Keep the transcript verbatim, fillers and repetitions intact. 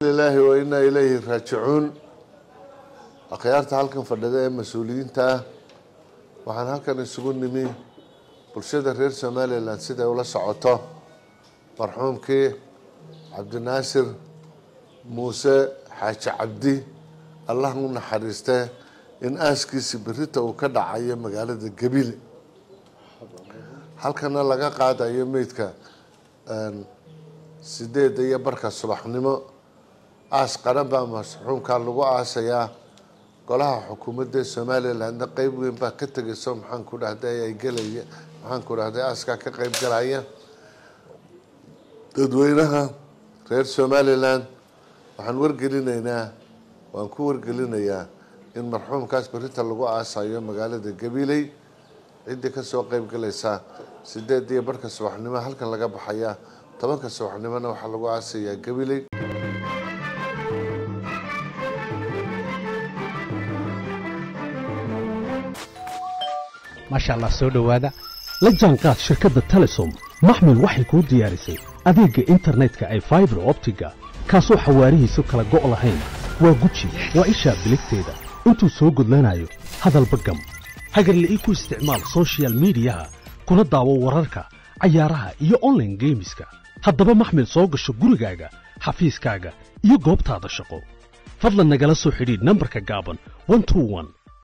لله وإنا إليه راجعون. أخيارتها halkan fadhida ee mas'uuliyiinta waxaan halkan isugu nimi bulshada reer Soomaaliland sida ula socoto marxuumkii Cabdinaasir Muuse Xaaji Cabdi Allah uu naxariistay in aaskiisi berita uu ka dhacayo magaalada Gabiley halkana laga qaadayo meydka een sideed iyo barka subaxnimo aas qaraba marxuumka lagu aasayaa golaha xukuumadda Soomaaliland qayb weyn baa ka tagayso maxaan ku dhahday ay galaya maxaan ku dhahday aaska ka qayb galaya dadweynaha reer Soomaaliland waxaan wargelinaynaa waan ku wargelinayaa in marxuumkaas berita lagu aasayo magaalada Gabiley cid ka soo qayb galaysa sideed iyo barka subaxnimo halkan laga baxaya tobanka subaxnimona waxa lagu aasayaa Gabiley ما شاء الله سو دhowaada la jaanqaad shirkadda Telesom maxmil waxay ku diyaarisay adeega internetka ay fiber optiga kaasoo xawaarihiisu kala go' lahayn waa guji waa isha biligteeda intuu soo gudlanayo hadalba gam hagarle ii ku isticmaal social media kuna daawo wararka cayaaraha iyo online gameska haddaba maxmil soo gasho gurigaaga xafiiskaaga iyo goobtaada shaqo fadlan nagala soo xidhiidh nambarka gaaban one two one